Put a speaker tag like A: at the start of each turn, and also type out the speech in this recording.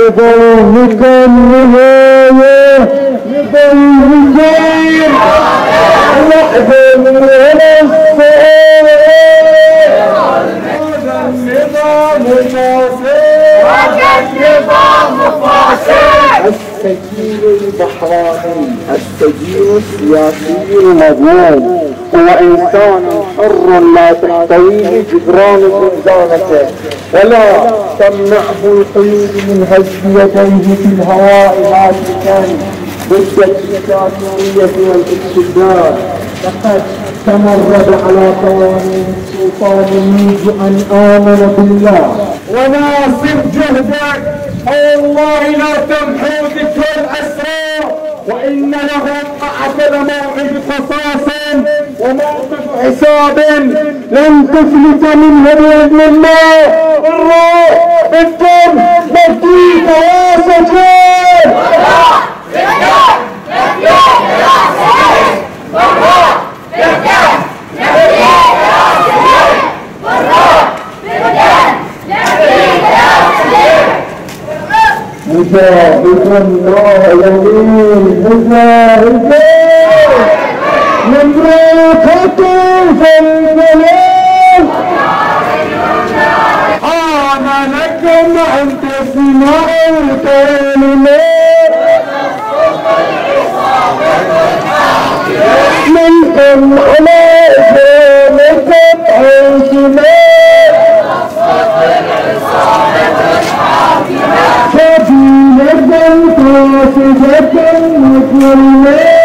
A: لقومكم نهاية لضيفين نحزن ونصير هذا النظام فاسد السجين البحراني السجين السياسي المظلوم هو إنسان حر لا تحتويه جدران زنزانته ولا تمنعه القيود من هز يديه في الهواء هاتفا ضد الدكتاتورية والاستبداد. لقد تمرد على قوانين السلطان منذ أن آمن بالله وناصر جهدك والله لا تمحو ذكر الأسرار وإن لهم أعقد موعد قصاص وموقف حساب لن تفلت منه بإذن الله. الروح بالدم مفديك يا سجين مجاهدا لا يمين مجاهدا مملوكة في البلاد حان لكم عند سماع الكلمات منكم على إسلامكم حاكمات سبيلة فاسدة مظلمة